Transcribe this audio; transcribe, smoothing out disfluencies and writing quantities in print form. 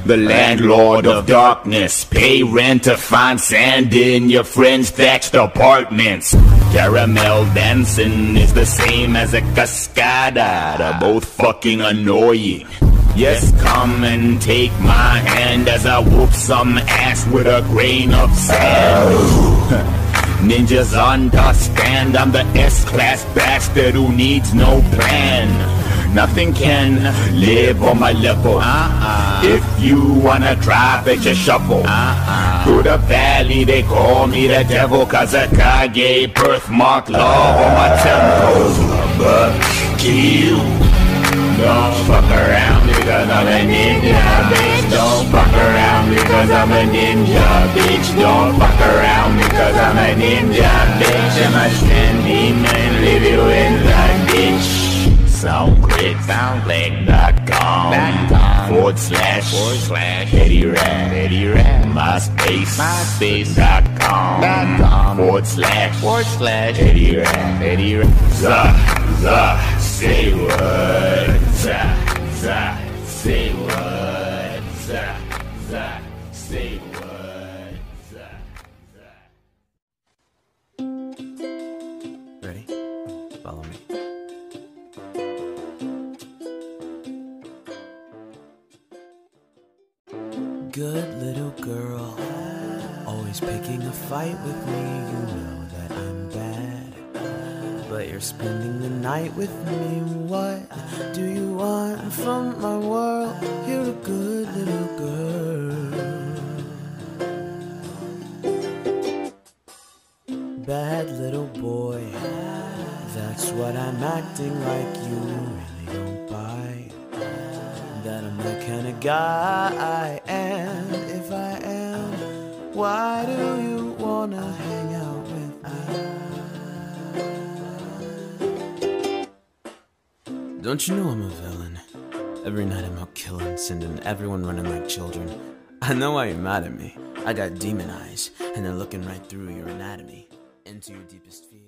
the landlord of darkness. Pay rent to find sand in your friends' thatched apartments. Caramel dancing is the same as a cascada. They're both fucking annoying. Yes, come and take my hand as I whoop some ass with a grain of sand. Ninjas understand I'm the S-class bastard who needs no plan. Nothing can live on my level. If you wanna try, bet you shuffle. Through the valley they call me the devil, cause a Kage birthmark love on my temple. But kill. Don't fuck around because I'm a ninja, bitch. Don't fuck around because I'm a ninja, bitch. Don't fuck around because I'm a ninja, bitch. I'm a Candyman, leave you in the ditch. SoundClick.com // Eddie Rad MySpace.com / Eddie Rad say what? Say what? Say what? Ready? Follow me. Good little girl, always picking a fight with me. You know that I'm bad, but you're spending the night with me. What do you want from my world? You're a good little girl. Bad little boy, that's what I'm acting like. You really don't buy that I'm the kind of guy. And if I am, why do you wanna hang out with me? Don't you know I'm a villain? Every night I'm out killing, sending everyone running like children. I know why you're mad at me. I got demon eyes, and they're looking right through your anatomy, into your deepest fears.